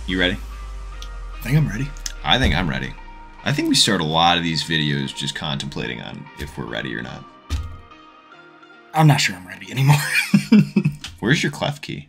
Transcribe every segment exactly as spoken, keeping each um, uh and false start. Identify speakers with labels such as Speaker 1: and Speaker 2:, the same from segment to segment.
Speaker 1: You ready?
Speaker 2: I think I'm ready.
Speaker 1: I think I'm ready. I think we start a lot of these videos just contemplating on if we're ready or not.
Speaker 2: I'm not sure I'm ready anymore.
Speaker 1: Where's your clef key?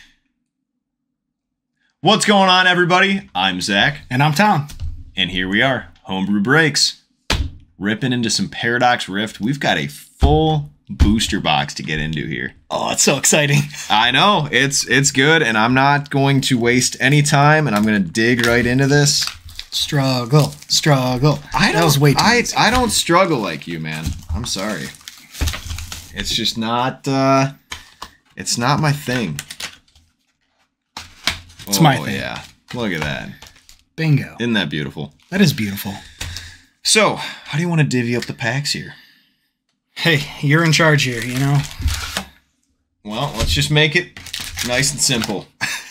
Speaker 1: What's going on, everybody? I'm Zach.
Speaker 2: And I'm Tom.
Speaker 1: And here we are, Homebrew Breaks. Ripping into some Paradox Rift. We've got a full booster box to get into here.
Speaker 2: Oh, it's so exciting.
Speaker 1: I know, it's it's good, and I'm not going to waste any time, and I'm going to dig right into this.
Speaker 2: Struggle, struggle.
Speaker 1: I don't,
Speaker 2: that was way too
Speaker 1: I,
Speaker 2: easy.
Speaker 1: I don't struggle like you, man. I'm sorry. It's just not, uh, it's not my thing.
Speaker 2: It's
Speaker 1: oh,
Speaker 2: my thing.
Speaker 1: Yeah, look at that.
Speaker 2: Bingo.
Speaker 1: Isn't that beautiful?
Speaker 2: That is beautiful.
Speaker 1: So, how do you want to divvy up the packs here?
Speaker 2: Hey, you're in charge here, you know?
Speaker 1: Well, let's just make it nice and simple.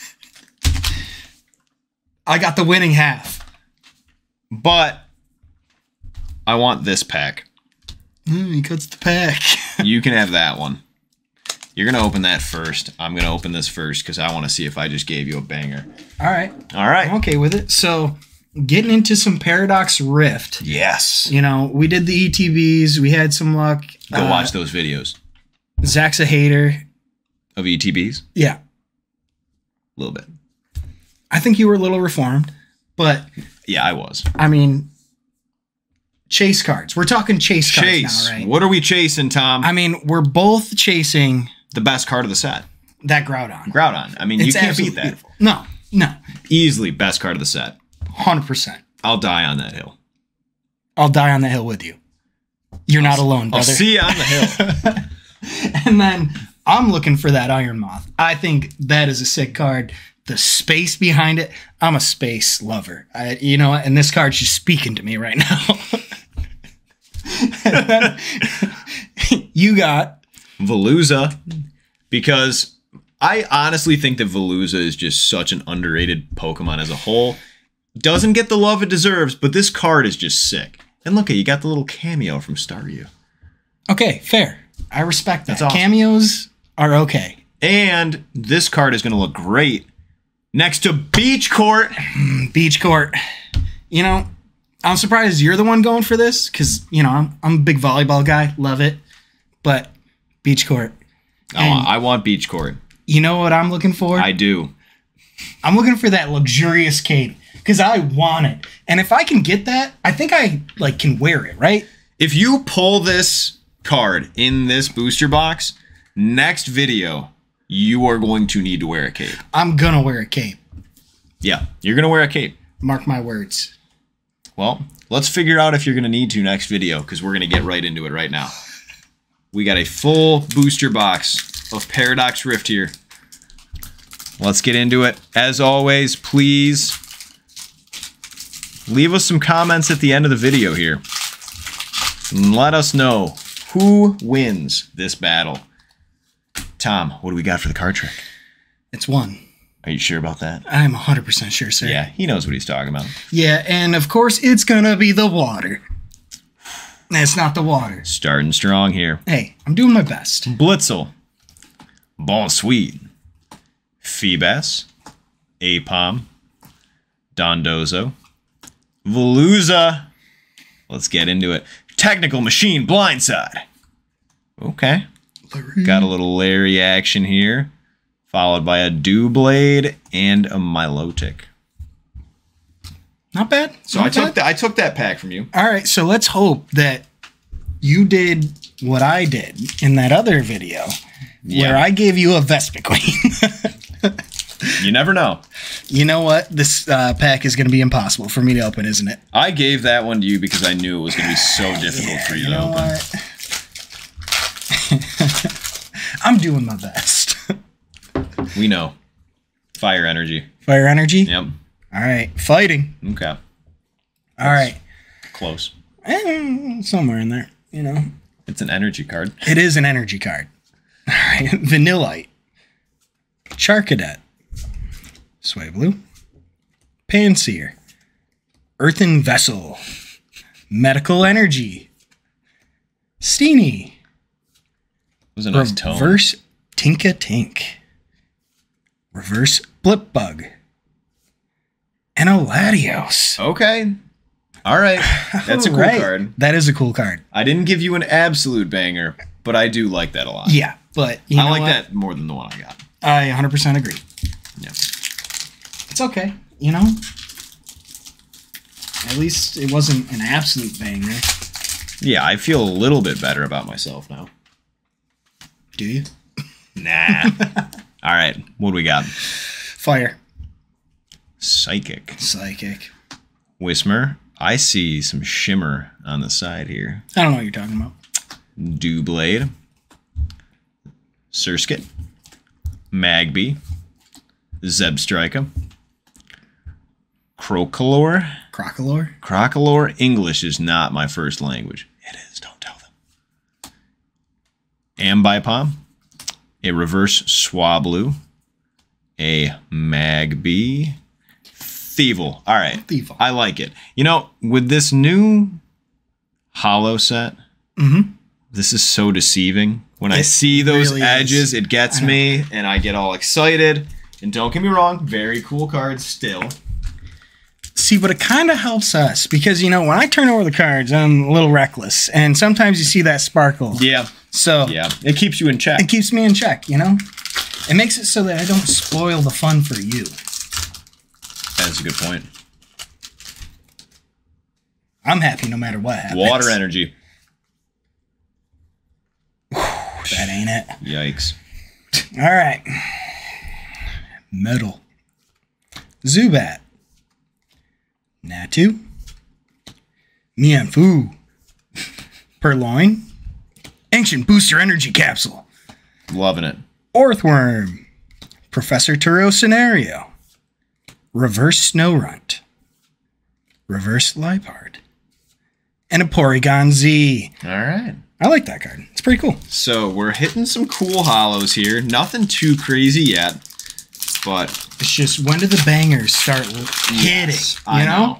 Speaker 2: I got the winning half.
Speaker 1: But I want this pack.
Speaker 2: Mm, he cuts the pack.
Speaker 1: You can have that one. You're going to open that first. I'm going to open this first because I want to see if I just gave you a banger.
Speaker 2: All right.
Speaker 1: All right.
Speaker 2: I'm okay with it. So, getting into some Paradox Rift.
Speaker 1: Yes.
Speaker 2: You know, we did the E T Bs. We had some luck.
Speaker 1: Go
Speaker 2: uh,
Speaker 1: watch those videos.
Speaker 2: Zach's a hater.
Speaker 1: Of E T Bs?
Speaker 2: Yeah.
Speaker 1: A little bit.
Speaker 2: I think you were a little reformed. But,
Speaker 1: Yeah, I was.
Speaker 2: I mean, chase cards. We're talking chase cards
Speaker 1: Chase.
Speaker 2: now, right?
Speaker 1: What are we chasing, Tom?
Speaker 2: I mean, we're both chasing
Speaker 1: the best card of the set.
Speaker 2: that Groudon.
Speaker 1: Groudon. I mean, you
Speaker 2: It's
Speaker 1: can't beat
Speaker 2: absolutely
Speaker 1: that.
Speaker 2: beautiful. No, no.
Speaker 1: Easily best card of the set.
Speaker 2: one hundred percent.
Speaker 1: I'll die on that hill.
Speaker 2: I'll die on the hill with you. You're not alone,
Speaker 1: I'll
Speaker 2: brother.
Speaker 1: see you on the hill.
Speaker 2: And then I'm looking for that Iron Moth. I think that is a sick card. The space behind it. I'm a space lover. I, you know, and this card's just speaking to me right now. And then you got
Speaker 1: Veluza, because I honestly think that Veluza is just such an underrated Pokemon as a whole. Doesn't get the love it deserves, but this card is just sick. And look at you got the little cameo from Staryu.
Speaker 2: okay, fair. I respect that.
Speaker 1: That's awesome.
Speaker 2: Cameos are okay.
Speaker 1: And this card is going to look great next to Beach Court.
Speaker 2: Beach Court. You know, I'm surprised you're the one going for this because, you know, I'm, I'm a big volleyball guy. Love it. But Beach Court.
Speaker 1: I want, I want Beach Court.
Speaker 2: You know what I'm looking for?
Speaker 1: I do.
Speaker 2: I'm looking for that luxurious cape because I want it. And if I can get that, I think I like can wear it, right?
Speaker 1: If you pull this card in this booster box, next video, you are going to need to wear a cape.
Speaker 2: I'm going to wear a cape.
Speaker 1: Yeah, you're going to wear a cape.
Speaker 2: Mark my words.
Speaker 1: Well, let's figure out if you're going to need to next video because we're going to get right into it right now. We got a full booster box of Paradox Rift here. Let's get into it. As always, please leave us some comments at the end of the video here. And let us know who wins this battle. Tom, what do we got for the card trick?
Speaker 2: It's one.
Speaker 1: Are you sure about that?
Speaker 2: I'm one hundred percent sure, sir.
Speaker 1: Yeah, he knows what he's talking about.
Speaker 2: Yeah, and of course, it's going to be the water. It's not the water.
Speaker 1: Starting strong here.
Speaker 2: Hey, I'm doing my best.
Speaker 1: Blitzel, Bon Sweet, Feebas, Apom, Dondozo, Veluza. Let's get into it. Technical Machine Blindside. Okay. Got a little Larry action here, followed by a Doublade and a Milotic.
Speaker 2: Not bad.
Speaker 1: So
Speaker 2: Not
Speaker 1: I took
Speaker 2: bad.
Speaker 1: that. I took that pack from you.
Speaker 2: All right, so let's hope that you did what I did in that other video where
Speaker 1: Yeah.
Speaker 2: I gave you a Vespiquen.
Speaker 1: You never know.
Speaker 2: You know what? This uh, pack is going to be impossible for me to open, isn't it?
Speaker 1: I gave that one to you because I knew it was going to be so difficult for you,
Speaker 2: You
Speaker 1: to
Speaker 2: know
Speaker 1: open.
Speaker 2: what? I'm doing my best.
Speaker 1: We know. Fire energy.
Speaker 2: Fire energy?
Speaker 1: Yep.
Speaker 2: All right. Fighting.
Speaker 1: Okay.
Speaker 2: All right.
Speaker 1: Close.
Speaker 2: Eh, somewhere in there, you know.
Speaker 1: It's an energy card.
Speaker 2: It is an energy card. All right. Vanillite. Charcadet. Swablu. Panseer. Earthen Vessel. Medical Energy. Steenie.
Speaker 1: It was a nice tone.
Speaker 2: Reverse Tinka Tink. Reverse Blip Bug. and a Latios.
Speaker 1: Okay. All right. That's a cool
Speaker 2: Right.
Speaker 1: card.
Speaker 2: That is a cool card.
Speaker 1: I didn't give you an absolute banger, but I do like that a lot.
Speaker 2: Yeah, but you
Speaker 1: I
Speaker 2: know
Speaker 1: like
Speaker 2: what?
Speaker 1: that more than the one I got.
Speaker 2: I one hundred percent agree.
Speaker 1: Yeah.
Speaker 2: It's okay, you know? At least it wasn't an absolute banger.
Speaker 1: Yeah, I feel a little bit better about myself now.
Speaker 2: Do you?
Speaker 1: Nah. All right. What do we got?
Speaker 2: Fire.
Speaker 1: Psychic.
Speaker 2: Psychic.
Speaker 1: Whismer. I see some shimmer on the side here.
Speaker 2: I don't know what you're talking about.
Speaker 1: Dewblade. Surskit. Magby. Zebstrika. Crocolore.
Speaker 2: Crocolore?
Speaker 1: Crocolore. English is not my first language. It is. Don't tell them. Ambipom. A reverse Swablu. A Magby. Thievul. All right.
Speaker 2: Thievul.
Speaker 1: I like it. You know, with this new holo set,
Speaker 2: Mm-hmm.
Speaker 1: this is so deceiving. When I
Speaker 2: It
Speaker 1: see those
Speaker 2: really
Speaker 1: edges,
Speaker 2: is.
Speaker 1: it gets me, and I get all excited. And don't get me wrong, very cool cards still.
Speaker 2: See, but it kind of helps us because, you know, when I turn over the cards, I'm a little reckless. And sometimes you see that sparkle.
Speaker 1: Yeah,
Speaker 2: So
Speaker 1: yeah. It keeps you in check.
Speaker 2: it keeps me in check, you know? It makes it so that I don't spoil the fun for you.
Speaker 1: That's a good point.
Speaker 2: I'm happy no matter what happens.
Speaker 1: Water energy.
Speaker 2: That ain't it.
Speaker 1: Yikes.
Speaker 2: All right. Metal. Zubat. Natu. Mienfoo. Purloin. Ancient Booster Energy Capsule.
Speaker 1: Loving it.
Speaker 2: Orthworm. Professor Turo Scenario. Reverse Snowrunt. Reverse Liepard. And a Porygon Z.
Speaker 1: All right.
Speaker 2: I like that card. It's pretty cool.
Speaker 1: So we're hitting some cool hollows here. Nothing too crazy yet, but
Speaker 2: It's just when do the bangers start hitting?
Speaker 1: yes,
Speaker 2: You
Speaker 1: I
Speaker 2: know?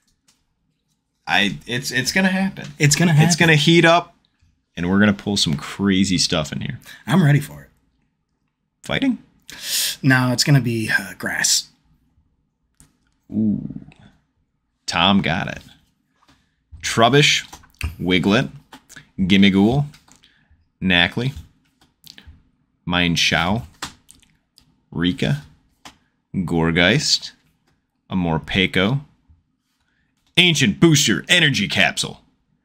Speaker 1: I it's it's gonna happen.
Speaker 2: It's gonna happen.
Speaker 1: It's gonna heat up, and we're gonna pull some crazy stuff in here.
Speaker 2: I'm ready for it.
Speaker 1: Fighting?
Speaker 2: No, it's gonna be uh, grass.
Speaker 1: Ooh. Tom got it. Trubbish, Wiglet, Gimmighoul, Knackley, Mindshao, Rika, Gorgeist, a Morpeko, Ancient Booster Energy Capsule,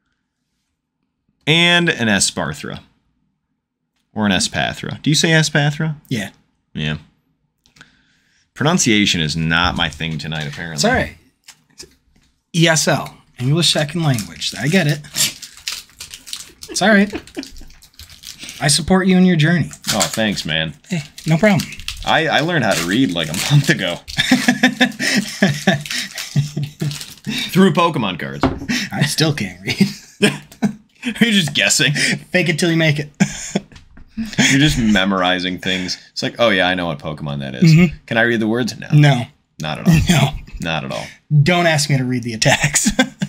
Speaker 1: and an Esparthra. Or an Espathra. Do you say Espathra?
Speaker 2: Yeah,
Speaker 1: Yeah. Pronunciation is not my thing tonight, apparently.
Speaker 2: it's all right. E S L, English Second Language. I get it. It's all right. I support you in your journey.
Speaker 1: Oh, thanks, man.
Speaker 2: Hey, no problem.
Speaker 1: I, I learned how to read like a month ago. Through Pokemon cards.
Speaker 2: I still can't read.
Speaker 1: You're just guessing.
Speaker 2: Fake it till you make it.
Speaker 1: You're just memorizing things. It's like, oh yeah, I know what Pokemon that is.
Speaker 2: Mm-hmm.
Speaker 1: Can I read the words? No.
Speaker 2: No,
Speaker 1: Not at all.
Speaker 2: no.
Speaker 1: Not at all.
Speaker 2: Don't ask me to read the attacks.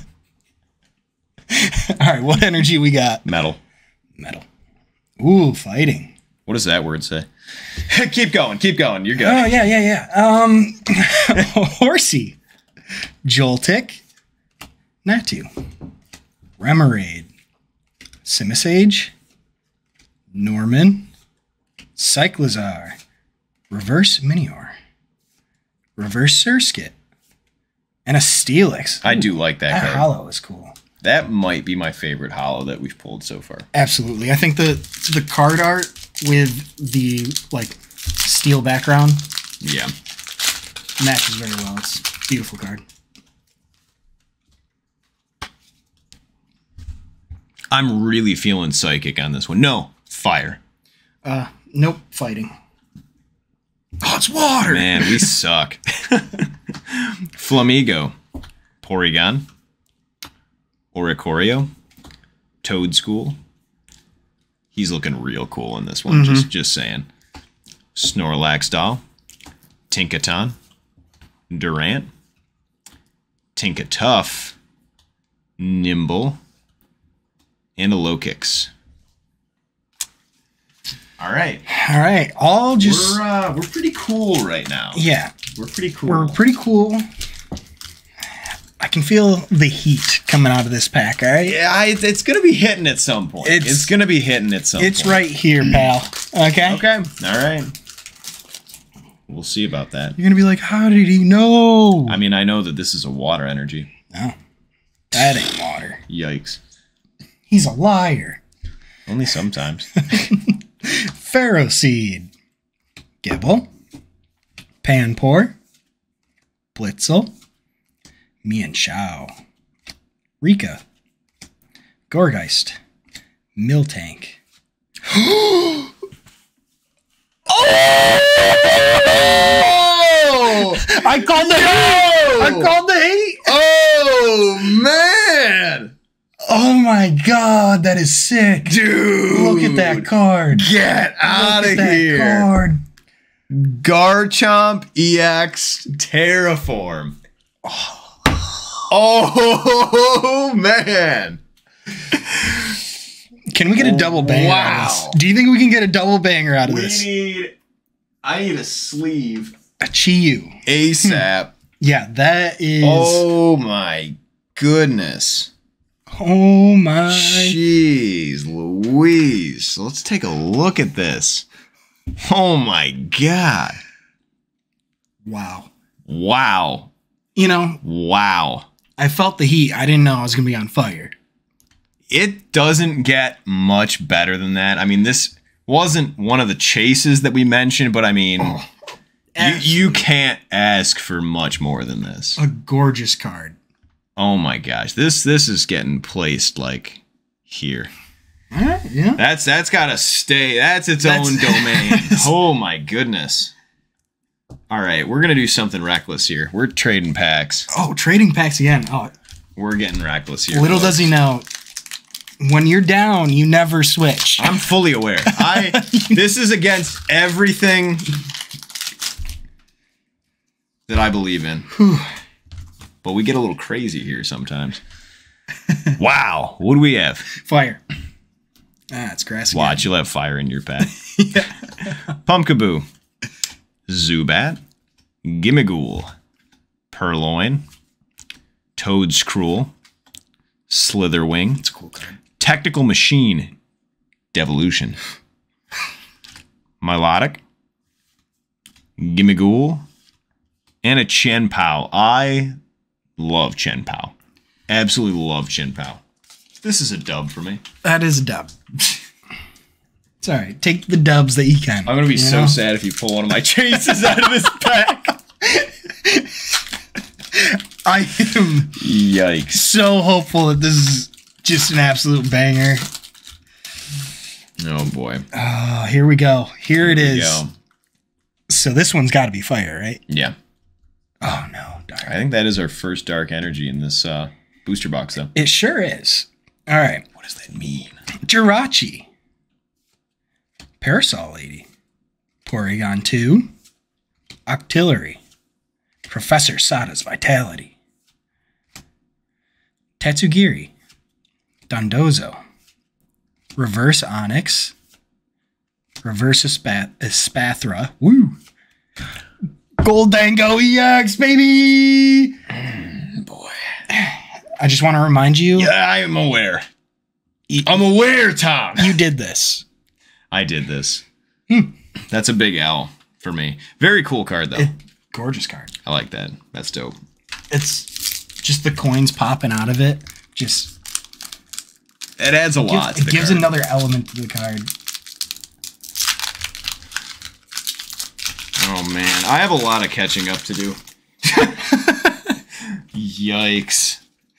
Speaker 2: All right, what energy we got?
Speaker 1: Metal.
Speaker 2: Metal. Ooh, fighting.
Speaker 1: What does that word say? Keep going. Keep going. You're good.
Speaker 2: Oh, yeah, yeah, yeah. Um, Horsey. Joltik. Natu. Remoraid. Simisage. Norman. Cyclizar. Reverse Minior. Reverse Surskit. And a Steelix.
Speaker 1: I do like that,
Speaker 2: That
Speaker 1: card.
Speaker 2: hollow is cool.
Speaker 1: That might be my favorite hollow that we've pulled so far.
Speaker 2: Absolutely. I think the the card art with the like steel background
Speaker 1: Yeah.
Speaker 2: matches very well. It's a beautiful card.
Speaker 1: I'm really feeling psychic on this one. No, fire.
Speaker 2: Uh, nope, fighting. Oh, it's water.
Speaker 1: Man, we suck. Flamigo, Porygon, Oricorio, Toadschool. He's looking real cool in this one,
Speaker 2: Mm-hmm.
Speaker 1: just just saying. Snorlax doll, Tinkaton, Durant, Tinkatuff, Nimble, and a Lokix. All right.
Speaker 2: All right, all just
Speaker 1: We're uh, we're pretty cool right now.
Speaker 2: yeah,
Speaker 1: We're pretty cool.
Speaker 2: we're pretty cool. can feel the heat coming out of this pack, all right?
Speaker 1: Yeah, I, it's going to be hitting at some point. It's,
Speaker 2: It's-
Speaker 1: it's going to be hitting at some
Speaker 2: It's
Speaker 1: point.
Speaker 2: right here, pal. Okay?
Speaker 1: Okay. All right. We'll see about that.
Speaker 2: You're going to be like, how did he know?
Speaker 1: I mean, I know that this is a water energy.
Speaker 2: No. That ain't water.
Speaker 1: Yikes.
Speaker 2: He's a liar.
Speaker 1: Only sometimes.
Speaker 2: Pharaoh Seed. Gibble. Panpour. Blitzel. Mian Shao. Rika. Gorgeist. Miltank.
Speaker 1: Oh!
Speaker 2: I called the hate! I called the hate!
Speaker 1: Oh, man!
Speaker 2: Oh my god, that is sick.
Speaker 1: Dude!
Speaker 2: Look at that card.
Speaker 1: Get out
Speaker 2: Look
Speaker 1: of
Speaker 2: at that
Speaker 1: here!
Speaker 2: card.
Speaker 1: Garchomp E X Terraform. Oh, man!
Speaker 2: Can we get a double banger out of
Speaker 1: Wow.
Speaker 2: this? Do you think we can get a double banger out of
Speaker 1: We
Speaker 2: this?
Speaker 1: need... I need a sleeve
Speaker 2: A Chiyu.
Speaker 1: ASAP.
Speaker 2: Yeah, that is.
Speaker 1: Oh, my goodness.
Speaker 2: Oh my.
Speaker 1: Jeez Louise. Let's take a look at this. Oh my god.
Speaker 2: Wow.
Speaker 1: Wow.
Speaker 2: You know,
Speaker 1: Wow.
Speaker 2: I felt the heat. I didn't know I was going to be on fire.
Speaker 1: It doesn't get much better than that. I mean, this wasn't one of the chases that we mentioned, but I mean,
Speaker 2: Oh,
Speaker 1: you, you can't ask for much more than this.
Speaker 2: A gorgeous card.
Speaker 1: Oh my gosh. This this is getting placed like here.
Speaker 2: All right, yeah.
Speaker 1: That's that's got to stay. That's its
Speaker 2: That's-
Speaker 1: own domain. Oh my goodness. All right, we're gonna do something reckless here. We're trading packs.
Speaker 2: Oh, trading packs again. Oh,
Speaker 1: We're getting reckless here.
Speaker 2: little
Speaker 1: folks.
Speaker 2: does he know. When you're down, you never switch.
Speaker 1: I'm fully aware. I this is against everything that I believe in. But we get a little crazy here sometimes. Wow, what do we have?
Speaker 2: Fire. Ah, it's grass again.
Speaker 1: Watch, you'll have fire in your pack. Pumpkaboo, Zubat, Gimmighoul, Purloin, Toadscruel, Slitherwing,
Speaker 2: It's a cool card.
Speaker 1: Technical Machine, Devolution, Milotic, Gimmighoul, and a Chenpao. I love Chenpao. Absolutely love Chenpao. This is a dub for me.
Speaker 2: That is a dub. It's all right. Take the dubs that you can.
Speaker 1: I'm gonna be
Speaker 2: you
Speaker 1: so
Speaker 2: know?
Speaker 1: sad if you pull one of my chases out of this pack.
Speaker 2: I am
Speaker 1: Yikes.
Speaker 2: so hopeful that this is just an absolute banger.
Speaker 1: Oh boy.
Speaker 2: Oh, here we go. Here it
Speaker 1: Here we
Speaker 2: is.
Speaker 1: go.
Speaker 2: So this one's got to be fire, right?
Speaker 1: Yeah.
Speaker 2: Oh no, dark.
Speaker 1: I think that is our first dark energy in this uh, booster box, though.
Speaker 2: It sure is. All right.
Speaker 1: What does that mean?
Speaker 2: Jirachi. Parasol Lady. Porygon two. Octillery. Professor Sada's Vitality. Tatsugiri. Dondozo. Reverse Onyx. Reverse Espath- Espathra. Woo! Goldango E X, baby!
Speaker 1: Boy.
Speaker 2: I just want to remind you,
Speaker 1: Yeah, I am aware. I'm aware, Tom.
Speaker 2: you did this.
Speaker 1: I did this.
Speaker 2: Hmm.
Speaker 1: That's a big L for me. Very cool card, though.
Speaker 2: It- Gorgeous card.
Speaker 1: I like that. That's dope.
Speaker 2: It's just the coins popping out of it. Just
Speaker 1: It adds a lot
Speaker 2: gives,
Speaker 1: to
Speaker 2: it
Speaker 1: the
Speaker 2: gives
Speaker 1: card.
Speaker 2: another element to the card.
Speaker 1: Oh, man. I have a lot of catching up to do. Yikes.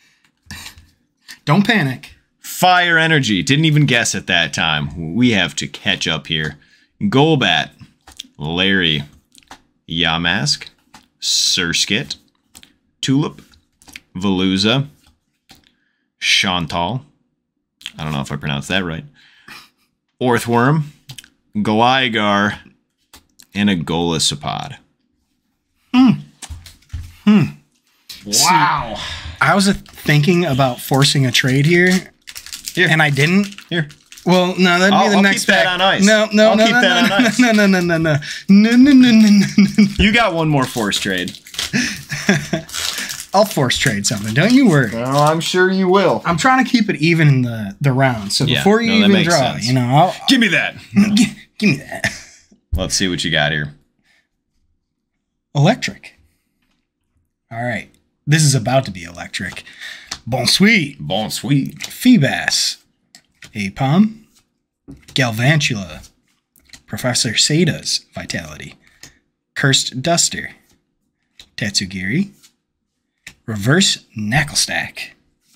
Speaker 2: Don't panic.
Speaker 1: Fire Energy. Didn't even guess at that time. We have to catch up here. Golbat. Larry. Yamask. Surskit. Tulip. Veluza. Chantal. I don't know if I pronounced that right. Orthworm. Gligar. And a Golisopod.
Speaker 2: Hmm. Hmm.
Speaker 1: Wow.
Speaker 2: I was uh, thinking about forcing a trade here,
Speaker 1: Here.
Speaker 2: and I didn't.
Speaker 1: Here.
Speaker 2: Well, no, that'd
Speaker 1: I'll-
Speaker 2: be the
Speaker 1: I'll
Speaker 2: next
Speaker 1: keep that
Speaker 2: pack.
Speaker 1: on ice.
Speaker 2: No, no,
Speaker 1: I'll
Speaker 2: no,
Speaker 1: keep
Speaker 2: no,
Speaker 1: that
Speaker 2: no,
Speaker 1: on ice.
Speaker 2: no, no, no, no, no, no, no, no, no, no, no.
Speaker 1: You got one more force trade.
Speaker 2: I'll force trade something. Don't you worry.
Speaker 1: Oh, I'm sure you will.
Speaker 2: I'm trying to keep it even in the, the round. So
Speaker 1: Yeah,
Speaker 2: before you
Speaker 1: no, that
Speaker 2: even
Speaker 1: makes
Speaker 2: draw,
Speaker 1: sense.
Speaker 2: you know, I'll,
Speaker 1: Give me that.
Speaker 2: give, give me that.
Speaker 1: Let's see what you got here.
Speaker 2: Electric. All right. This is about to be electric. Bonsuit.
Speaker 1: Bon sweet.
Speaker 2: Feebas. Apom. Galvantula. Professor Sada's Vitality. Cursed Duster. Tatsugiri. Reverse Knucklestack.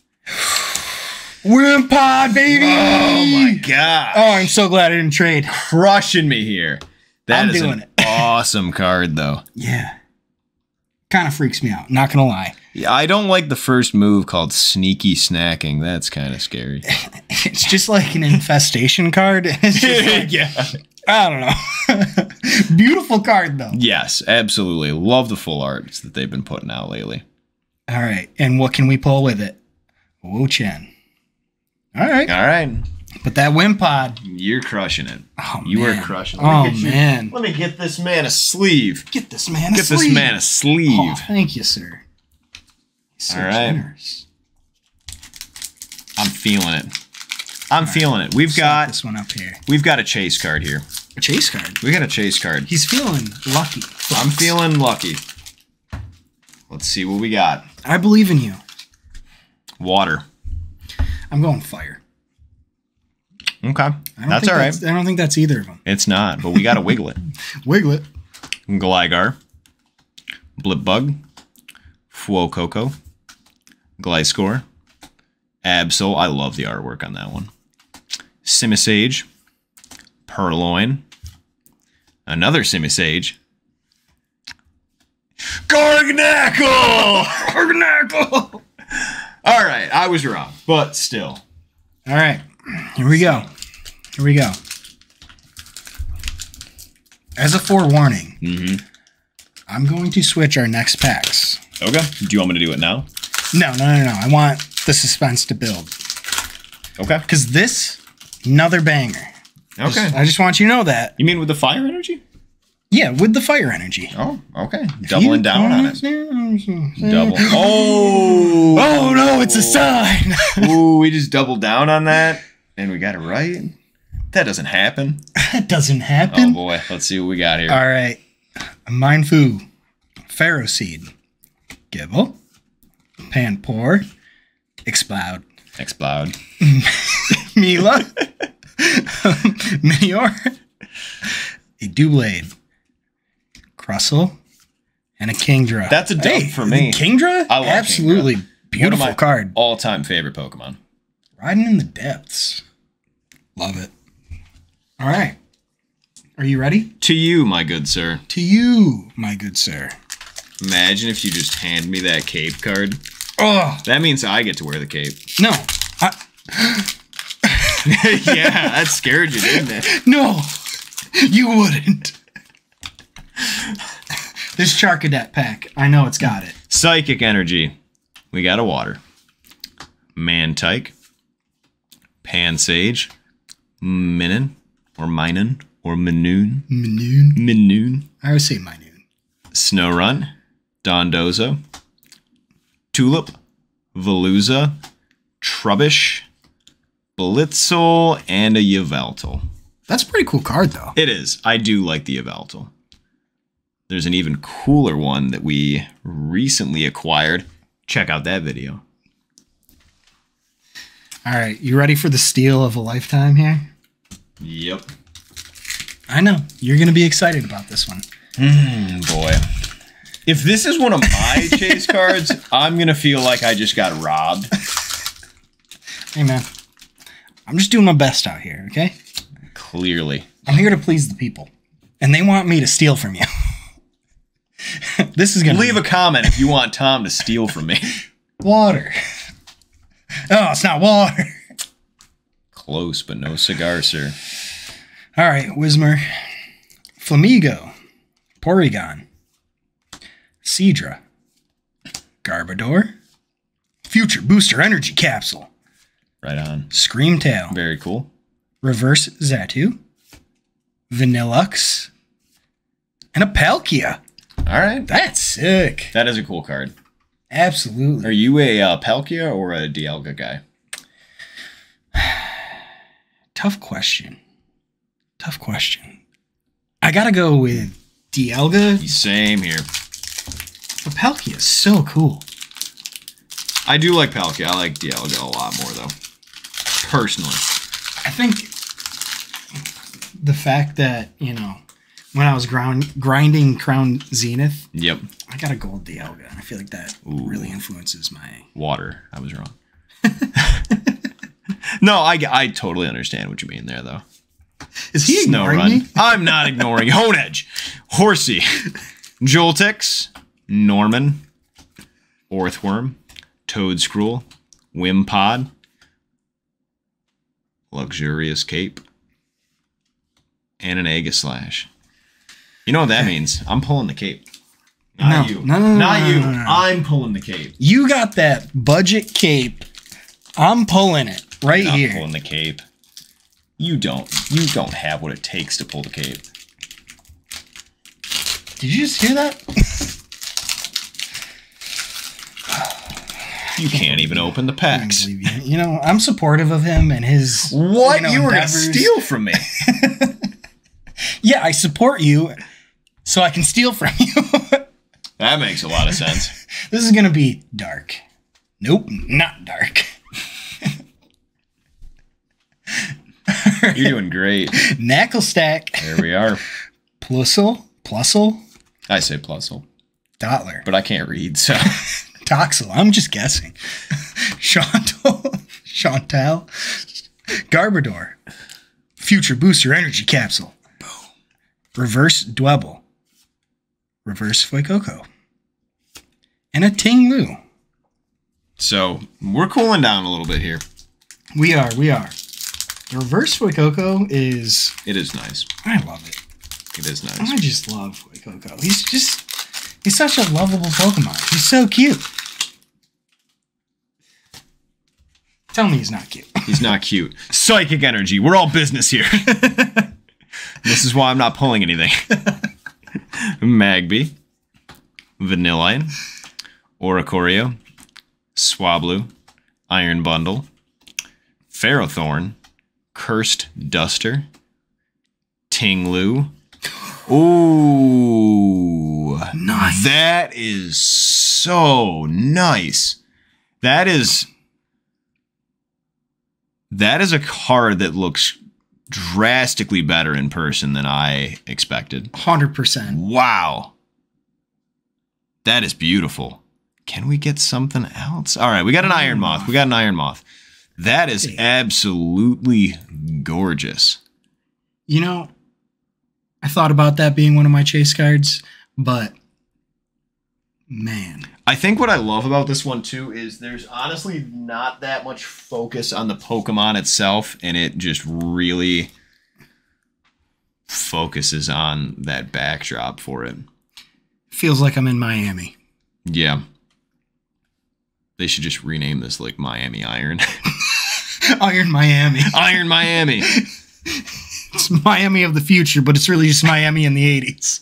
Speaker 2: Wimpod, baby!
Speaker 1: Oh my god.
Speaker 2: Oh, I'm so glad I didn't trade.
Speaker 1: Crushing me here. That
Speaker 2: I'm
Speaker 1: is
Speaker 2: doing
Speaker 1: an
Speaker 2: it.
Speaker 1: awesome card, though.
Speaker 2: Yeah. Kind of freaks me out, not gonna lie.
Speaker 1: Yeah, I don't like the first move called Sneaky Snacking. That's kind of scary.
Speaker 2: It's just like an infestation card. It's just like,
Speaker 1: yeah.
Speaker 2: I don't know. Beautiful card, though.
Speaker 1: Yes, absolutely. Love the full arts that they've been putting out lately.
Speaker 2: All right. And what can we pull with it? Wo-Chen. All right.
Speaker 1: All right.
Speaker 2: But that Wimpod.
Speaker 1: You're crushing it.
Speaker 2: Oh,
Speaker 1: You
Speaker 2: man.
Speaker 1: are crushing it.
Speaker 2: Oh,
Speaker 1: Let me get you-
Speaker 2: man.
Speaker 1: Let me get this man a sleeve.
Speaker 2: Get this man a
Speaker 1: Get
Speaker 2: sleeve.
Speaker 1: this man a sleeve.
Speaker 2: Oh, thank you, sir. So
Speaker 1: All right.
Speaker 2: generous.
Speaker 1: I'm feeling it. I'm feeling it. We've
Speaker 2: Slap
Speaker 1: got
Speaker 2: this one up here.
Speaker 1: we've got a chase card here.
Speaker 2: A chase card.
Speaker 1: We got a chase card.
Speaker 2: He's feeling lucky.
Speaker 1: I'm feeling lucky. Let's see what we got.
Speaker 2: I believe in you.
Speaker 1: Water.
Speaker 2: I'm going fire.
Speaker 1: Okay.
Speaker 2: I don't
Speaker 1: That's
Speaker 2: think
Speaker 1: all right.
Speaker 2: I don't think that's either of them.
Speaker 1: It's not, but we got to wiggle it.
Speaker 2: Wiggle it.
Speaker 1: Gligar. Blipbug. Fuococo. Gliscor. Absol. I love the artwork on that one. Simisage. Purloin. Another Simisage. Garganackle! Garganackle! All right, I was wrong, but still.
Speaker 2: All right. Here we go. Here we go. As a forewarning,
Speaker 1: Mm-hmm.
Speaker 2: I'm going to switch our next packs.
Speaker 1: Okay. Do you want me to do it now?
Speaker 2: No, no, no, no. I want the suspense to build.
Speaker 1: Okay.
Speaker 2: Because this, another banger.
Speaker 1: Okay.
Speaker 2: I just want you to know that.
Speaker 1: You mean with the fire energy?
Speaker 2: Yeah, with the fire energy.
Speaker 1: Oh, okay. Doubling down on it.
Speaker 2: it.
Speaker 1: Double. Oh.
Speaker 2: Oh, no, it's a sign.
Speaker 1: Ooh, we just doubled down on that, and we got it right. That doesn't happen.
Speaker 2: That doesn't
Speaker 1: Oh
Speaker 2: happen.
Speaker 1: boy, let's see what we got here.
Speaker 2: All right. Mindfu. Pharaoh Seed. Gibble. Panpour. Explode.
Speaker 1: Explode.
Speaker 2: Mila. Meteor. A Doublade. Crustle. And a Kingdra.
Speaker 1: That's a dub
Speaker 2: Hey,
Speaker 1: for me.
Speaker 2: Kingdra?
Speaker 1: I love
Speaker 2: Absolutely
Speaker 1: Kingdra.
Speaker 2: beautiful
Speaker 1: One of my
Speaker 2: card.
Speaker 1: all-time favorite Pokemon.
Speaker 2: Riding in the depths. Love it. All right. Are you ready?
Speaker 1: To you, my good sir.
Speaker 2: To you, my good sir.
Speaker 1: Imagine if you just hand me that cape card.
Speaker 2: Oh,
Speaker 1: That means I get to wear the cape.
Speaker 2: no. I,
Speaker 1: Yeah, that scared you, didn't it?
Speaker 2: no. You wouldn't. This Charcadet pack. I know it's got it.
Speaker 1: Psychic Energy. We got a water. Mantike. Pansage. Minun. Or Minun. Or Minoon.
Speaker 2: Minoon.
Speaker 1: Minoon.
Speaker 2: I would say Minoon.
Speaker 1: Snorunt. Dondozo. Tulip. Veluza. Trubbish. Blitzel. And a Yveltal.
Speaker 2: That's a pretty cool card, though.
Speaker 1: It is. I do like the Yveltal. There's an even cooler one that we recently acquired. Check out that video.
Speaker 2: All right. You ready for the steal of a lifetime here?
Speaker 1: Yep.
Speaker 2: I know. You're going to be excited about this one.
Speaker 1: Mm, boy. If this is one of my chase cards, I'm going to feel like I just got robbed.
Speaker 2: Hey, man. I'm just doing my best out here, okay?
Speaker 1: Clearly.
Speaker 2: I'm here to please the people. And they want me to steal from you. This is going to
Speaker 1: Leave a comment if you want Tom to steal from me.
Speaker 2: water. Oh, it's not water.
Speaker 1: Close, but no cigar, sir.
Speaker 2: All right, Whismer. Flamigo. Porygon. Seadra. Garbodor. Future Booster Energy Capsule.
Speaker 1: Right on.
Speaker 2: Screamtail.
Speaker 1: Very cool.
Speaker 2: Reverse Xatu. Vanillux. And a Palkia.
Speaker 1: All right.
Speaker 2: That's sick.
Speaker 1: That is a cool card.
Speaker 2: Absolutely.
Speaker 1: Are you a uh, Palkia or a Dialga guy?
Speaker 2: Tough question. Tough question. I gotta go with Dialga.
Speaker 1: Same here.
Speaker 2: But Palkia is so cool.
Speaker 1: I do like Palkia. I like Dialga a lot more, though. Personally.
Speaker 2: I think the fact that, you know, when I was ground, grinding Crown Zenith,
Speaker 1: Yep.
Speaker 2: I got a gold Dialga. I feel like that
Speaker 1: Ooh.
Speaker 2: really influences my...
Speaker 1: Water. I was wrong. No, I, I totally understand what you mean there, though.
Speaker 2: Is he
Speaker 1: Snow
Speaker 2: ignoring
Speaker 1: Run.
Speaker 2: me?
Speaker 1: I'm not ignoring. Honedge. Horsey. Joltex. Norman. Orthworm. Toedscruel. Wimpod. Luxurious Cape. And an Aegislash. You know what that means? I'm pulling the cape. Not
Speaker 2: No.
Speaker 1: you.
Speaker 2: No, no, no,
Speaker 1: Not
Speaker 2: no,
Speaker 1: you.
Speaker 2: no, no, no.
Speaker 1: I'm pulling the cape.
Speaker 2: You got that budget cape. I'm pulling it right
Speaker 1: Not
Speaker 2: here.
Speaker 1: pulling the cape. You don't. You don't have what it takes to pull the cape.
Speaker 2: Did you just hear that?
Speaker 1: You can't even open the
Speaker 2: I
Speaker 1: packs.
Speaker 2: believe you. You know, I'm supportive of him and his.
Speaker 1: What?
Speaker 2: You, know,
Speaker 1: You were going to
Speaker 2: endeavors.
Speaker 1: steal from me.
Speaker 2: Yeah, I support you, so I can steal from you.
Speaker 1: That makes a lot of sense.
Speaker 2: This is gonna be dark. Nope, not dark.
Speaker 1: You're doing great.
Speaker 2: Knackle stack.
Speaker 1: There we are.
Speaker 2: Plusle. Plusle.
Speaker 1: I say Plusle,
Speaker 2: Dottler.
Speaker 1: but I can't read, so.
Speaker 2: Toxel. I'm just guessing. Chantal. Chantal. Garbodor. Future Booster Energy Capsule. Boom. Reverse Dwebble. Reverse Fuecoco. And a Ting-Lu.
Speaker 1: So, we're cooling down a little bit here.
Speaker 2: We are, we are. The reverse Fuecoco is...
Speaker 1: It is nice.
Speaker 2: I love it.
Speaker 1: It is nice.
Speaker 2: I just love Fuecoco. He's just... He's such a lovable Pokemon. He's so cute. Tell me he's not cute.
Speaker 1: He's not cute. Psychic energy. We're all business here. This is why I'm not pulling anything. Magby. Vanillite. Oricorio. Swablu. Iron Bundle. Ferrothorn. Cursed Duster. Ting-Lu. Ooh.
Speaker 2: Nice.
Speaker 1: That is so nice. That is... That is a card that looks drastically better in person than I expected.
Speaker 2: one hundred percent.
Speaker 1: Wow. That is beautiful. Can we get something else? All right, we got an Iron Moth. We got an Iron Moth. That is absolutely gorgeous.
Speaker 2: You know, I thought about that being one of my chase cards, but man.
Speaker 1: I think what I love about this one too is there's honestly not that much focus on the Pokemon itself, and it just really focuses on that backdrop for it.
Speaker 2: Feels like I'm in Miami.
Speaker 1: Yeah. They should just rename this like Miami Iron.
Speaker 2: Iron Miami.
Speaker 1: Iron Miami.
Speaker 2: It's Miami of the future, but it's really just Miami in the eighties.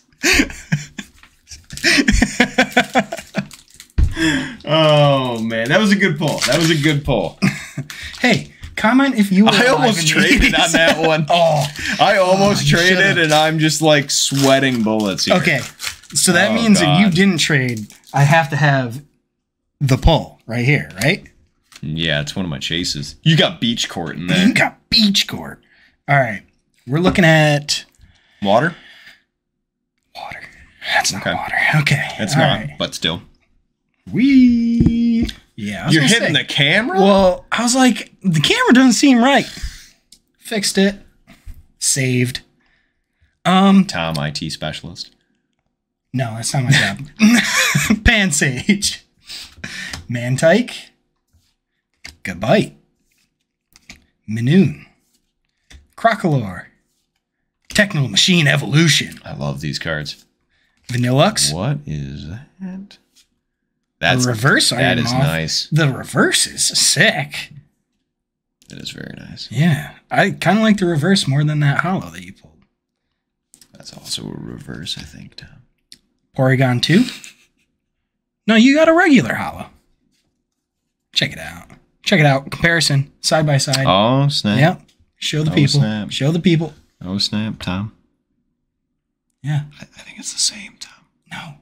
Speaker 1: Oh man, that was a good pull. That was a good pull.
Speaker 2: Hey, comment if you were
Speaker 1: I
Speaker 2: alive
Speaker 1: almost
Speaker 2: in the
Speaker 1: traded
Speaker 2: eighties.
Speaker 1: on that one.
Speaker 2: Oh,
Speaker 1: I almost
Speaker 2: Oh, you
Speaker 1: traded,
Speaker 2: should've.
Speaker 1: and I'm just like sweating bullets here.
Speaker 2: okay. So that
Speaker 1: Oh,
Speaker 2: means if you
Speaker 1: God.
Speaker 2: didn't trade, I have to have the pull right here, right?
Speaker 1: Yeah, it's one of my chases. You got Beach Court in
Speaker 2: You
Speaker 1: there.
Speaker 2: got Beach Court. All right. We're looking at
Speaker 1: Water?
Speaker 2: water. That's not
Speaker 1: Okay.
Speaker 2: water. Okay.
Speaker 1: It's
Speaker 2: all
Speaker 1: not,
Speaker 2: right.
Speaker 1: but still.
Speaker 2: We. Yeah. I was
Speaker 1: You're
Speaker 2: gonna
Speaker 1: hitting
Speaker 2: say-
Speaker 1: the camera?
Speaker 2: Well, I was like, the camera doesn't seem right. Fixed it. Saved. Um,
Speaker 1: Tom, I T specialist.
Speaker 2: no, that's not my job. Pansage. Mantike. Gabite. Minoon. Crocolore. Techno Machine Evolution.
Speaker 1: I love these cards.
Speaker 2: Vanillux.
Speaker 1: What is that? That's
Speaker 2: the reverse Iron
Speaker 1: That is
Speaker 2: Moth.
Speaker 1: nice.
Speaker 2: The reverse is sick.
Speaker 1: That is very nice.
Speaker 2: Yeah. I kind of like the reverse more than that hollow that you pulled.
Speaker 1: That's also a reverse, I think, Tom.
Speaker 2: Porygon two. No, you got a regular hollow. Check it out. Check it out. Comparison. Side by side.
Speaker 1: Oh, snap.
Speaker 2: Yep. Show the
Speaker 1: Oh,
Speaker 2: people.
Speaker 1: snap.
Speaker 2: Show the people.
Speaker 1: Oh, snap, Tom.
Speaker 2: Yeah.
Speaker 1: I, I think it's the same, Tom.
Speaker 2: No.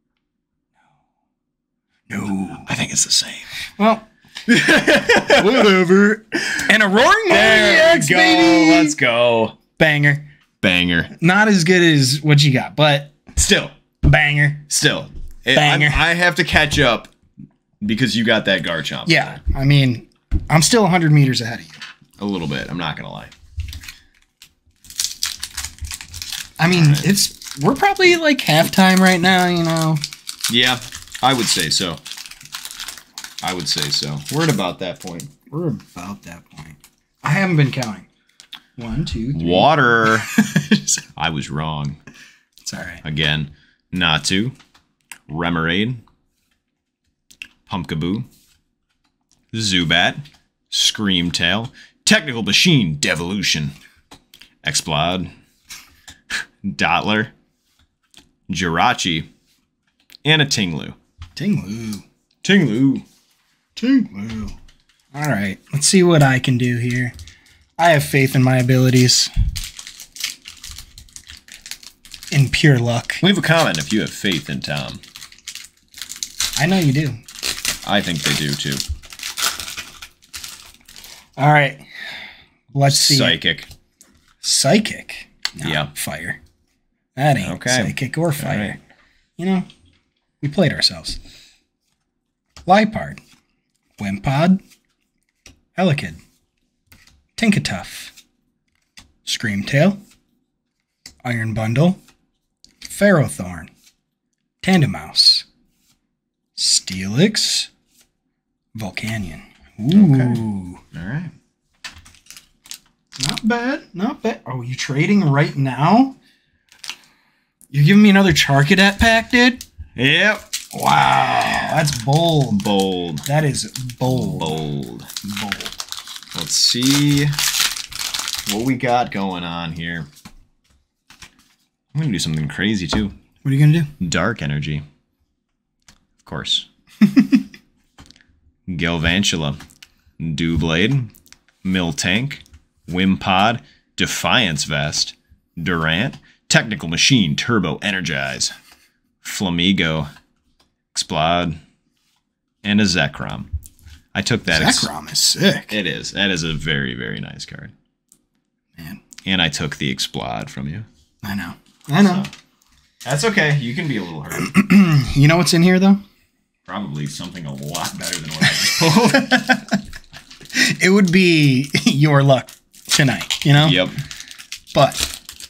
Speaker 2: No. No.
Speaker 1: I think it's the same.
Speaker 2: Well, whatever. And a roaring Maniacs, baby.
Speaker 1: Let's go.
Speaker 2: Banger.
Speaker 1: Banger.
Speaker 2: Not as good as what you got, but
Speaker 1: Still.
Speaker 2: banger.
Speaker 1: Still. It-
Speaker 2: Banger.
Speaker 1: I'm- I have to catch up because you got that Garchomp.
Speaker 2: Yeah. I mean, I'm still one hundred meters ahead of you.
Speaker 1: A little bit. I'm not going to lie.
Speaker 2: I mean, it's we're probably like halftime right now, you know.
Speaker 1: Yeah, I would say so. I would say so. We're at about that point.
Speaker 2: We're about that point. I haven't been counting. One, two, three.
Speaker 1: Water. I was wrong.
Speaker 2: It's all right.
Speaker 1: Again. Natu. Remoraid. Pumpkaboo. Zubat. Screamtail. Technical Machine Devolution. Exploud. Dottler. Jirachi. And a Tinglu.
Speaker 2: Tinglu.
Speaker 1: Tinglu.
Speaker 2: Tinglu. All right. Let's see what I can do here. I have faith in my abilities. In pure luck.
Speaker 1: Leave a comment if you have faith in Tom.
Speaker 2: I know you do.
Speaker 1: I think they do too.
Speaker 2: All right. Let's see.
Speaker 1: Psychic.
Speaker 2: Psychic. No,
Speaker 1: Yeah.
Speaker 2: Fire. That ain't
Speaker 1: Okay.
Speaker 2: psychic or fire.
Speaker 1: right.
Speaker 2: You know, we played ourselves. Liepard. Wimpod. Elekid. Tinkatuff. Screamtail. Iron Bundle. Ferrothorn. Tandemouse. Steelix. Volcanion. Ooh.
Speaker 1: All right.
Speaker 2: Not bad. Not bad. Oh, you trading right now? You're giving me another Charcadet pack, dude?
Speaker 1: Yep.
Speaker 2: Wow. That's bold.
Speaker 1: Bold.
Speaker 2: That is bold.
Speaker 1: Bold.
Speaker 2: Bold.
Speaker 1: Let's see what we got going on here. I'm going to do something crazy too.
Speaker 2: What are you going to do?
Speaker 1: Dark energy. Of course. Galvantula. Doublade. Miltank. Wimpod. Defiance Vest. Durant. Technical Machine Turbo Energize. Flamigo. Explode. And a Zekrom. I took that. ex-
Speaker 2: Zekrom is sick.
Speaker 1: It is. That is a very, very nice card.
Speaker 2: Man,
Speaker 1: And I took the Explode from you.
Speaker 2: I know. I know.
Speaker 1: So, that's okay. You can be a little hurt.
Speaker 2: You know what's in here, though?
Speaker 1: Probably something a lot better than what I just pulled.
Speaker 2: It would be your luck tonight, you know?
Speaker 1: Yep.
Speaker 2: But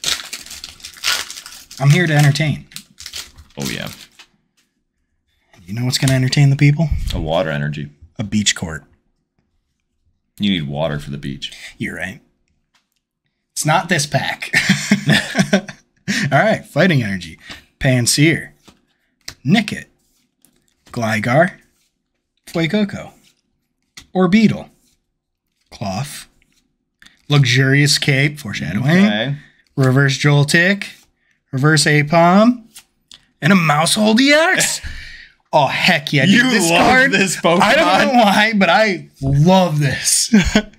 Speaker 2: I'm here to entertain.
Speaker 1: Oh, yeah.
Speaker 2: You know what's going to entertain the people?
Speaker 1: A water energy.
Speaker 2: A beach court.
Speaker 1: You need water for the beach.
Speaker 2: You're right. It's not this pack. All right, fighting energy. Panseer. Nickit. Gligar. Fuecoco. Orbeetle. Cloth. Luxurious Cape. Foreshadowing.
Speaker 1: Okay.
Speaker 2: Reverse Joltik. Reverse Apom. And a Mousehold E X. Oh, heck yeah. Dude,
Speaker 1: You
Speaker 2: this
Speaker 1: love
Speaker 2: card,
Speaker 1: this Pokemon.
Speaker 2: I don't know why, but I love this.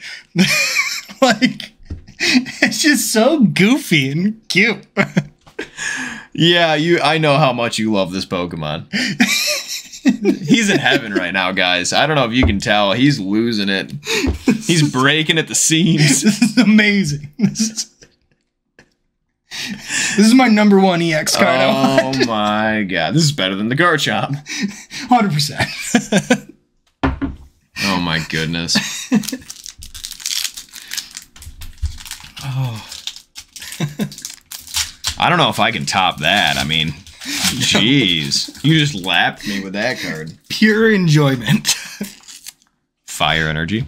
Speaker 2: Like, it's just so goofy and cute.
Speaker 1: Yeah, you. I know how much you love this Pokemon. He's in heaven right now, guys. I don't know if you can tell. He's losing it. He's breaking at the seams.
Speaker 2: This is amazing. This is, this is my number one E X card. I
Speaker 1: Oh
Speaker 2: want.
Speaker 1: my god. This is better than the Garchomp.
Speaker 2: one hundred percent.
Speaker 1: Oh my goodness.
Speaker 2: Oh.
Speaker 1: I don't know if I can top that. I mean, jeez. You just lapped me with that card.
Speaker 2: Pure enjoyment.
Speaker 1: Fire energy.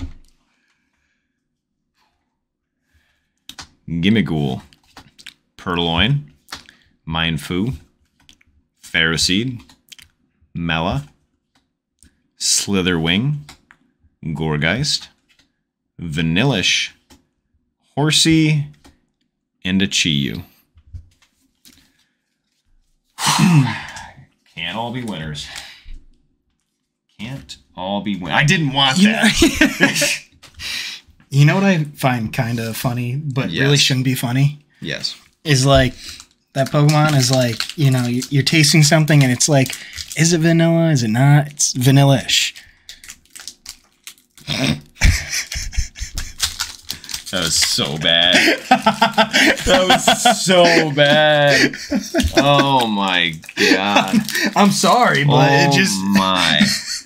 Speaker 1: Gimmighoul. Purloin. Mindfu. Ferroseed. Mela. Slitherwing. Gorgeist. Vanillish. Horsey. And a Chiyu. Can't all be winners. won't all be win. I didn't want
Speaker 2: You
Speaker 1: that.
Speaker 2: know, you know what I find kind of funny, but
Speaker 1: Yes.
Speaker 2: really shouldn't be funny?
Speaker 1: Yes.
Speaker 2: Is like that Pokemon is like, you know, you- you're tasting something and it's like, is it vanilla? Is it not? It's vanilla-ish.
Speaker 1: That was so bad. That was so bad. Oh my god.
Speaker 2: I'm sorry, but
Speaker 1: Oh
Speaker 2: it just,
Speaker 1: my.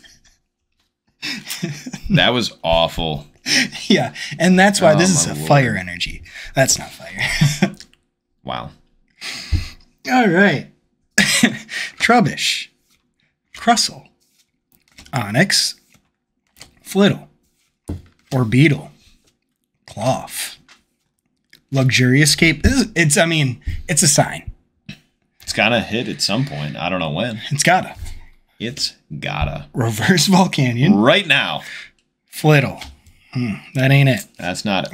Speaker 1: That was awful.
Speaker 2: yeah. And that's why
Speaker 1: Oh,
Speaker 2: this is
Speaker 1: my
Speaker 2: a
Speaker 1: Lord.
Speaker 2: fire energy. That's not fire.
Speaker 1: Wow.
Speaker 2: All right. Trubbish, Crustle, Onyx, Flittle, Orbeetle, Cloth, Luxurious Cape. This is, it's, I mean, it's a sign.
Speaker 1: It's gotta hit at some point. I don't know when.
Speaker 2: It's gotta.
Speaker 1: It's gotta.
Speaker 2: Reverse Volcanion,
Speaker 1: Right now.
Speaker 2: Flittle. Hmm, that ain't it.
Speaker 1: That's not it.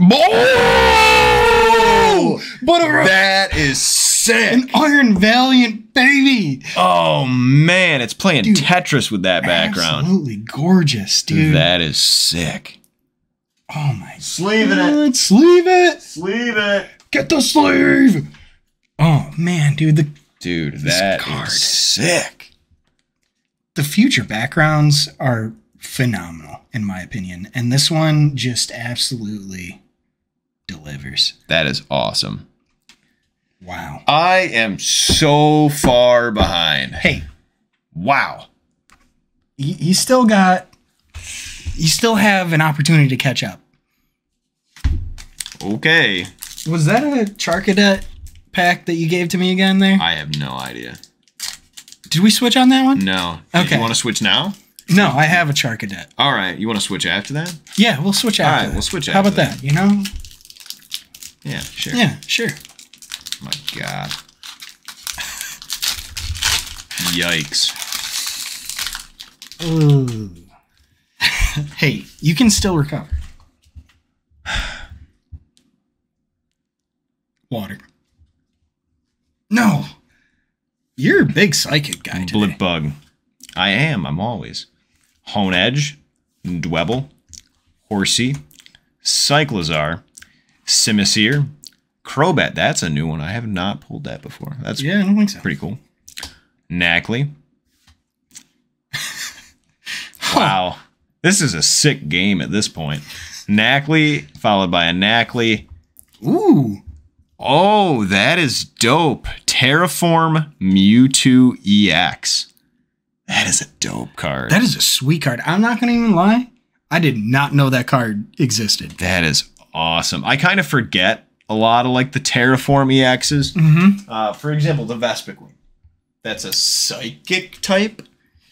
Speaker 2: Oh! But a,
Speaker 1: That is sick.
Speaker 2: an Iron Valiant, baby.
Speaker 1: Oh man, it's playing
Speaker 2: Dude,
Speaker 1: Tetris with that background.
Speaker 2: Absolutely gorgeous, dude.
Speaker 1: That is sick.
Speaker 2: Oh my
Speaker 1: Sleeving
Speaker 2: God. Sleeve it.
Speaker 1: Sleeve it.
Speaker 2: Get the sleeve. Oh man, dude, the
Speaker 1: Dude, that
Speaker 2: card.
Speaker 1: is sick.
Speaker 2: the future backgrounds are phenomenal in my opinion, and this one just absolutely delivers.
Speaker 1: That is awesome.
Speaker 2: Wow.
Speaker 1: I am so far behind.
Speaker 2: Hey,
Speaker 1: Wow.
Speaker 2: you, you still got you still have an opportunity to catch up.
Speaker 1: Okay.
Speaker 2: Was that a Charcadet pack that you gave to me again there?
Speaker 1: I have no idea.
Speaker 2: Did we switch on that one?
Speaker 1: No.
Speaker 2: Okay.
Speaker 1: You want to switch now?
Speaker 2: No, I have a Charcadet.
Speaker 1: All right. You want to switch after that?
Speaker 2: Yeah, we'll switch
Speaker 1: All
Speaker 2: after
Speaker 1: right,
Speaker 2: that.
Speaker 1: we'll switch
Speaker 2: How
Speaker 1: after
Speaker 2: about that? You know?
Speaker 1: Yeah, sure.
Speaker 2: Yeah, sure.
Speaker 1: My God. Yikes.
Speaker 2: Ooh. Hey, you can still recover. Water. No. You're a big psychic guy today.
Speaker 1: Blip bug. I am. I'm always. Hone Edge. Dwebble. Horsey. Cyclizar. Simisear. Crobat. That's a new one. I have not pulled that before. That's
Speaker 2: Yeah, I don't think so.
Speaker 1: pretty cool. Knackley. Wow. This is a sick game at this point. Knackley, followed by a Knackley.
Speaker 2: Ooh.
Speaker 1: Oh, that is dope. Terraform Mewtwo E X. That is a dope card.
Speaker 2: That is a sweet card. I'm not going to even lie. I did not know that card existed.
Speaker 1: That is awesome. I kind of forget a lot of like the Terraform E Xs.
Speaker 2: Mm-hmm.
Speaker 1: Uh, for example, the Vespiquen. That's a psychic type.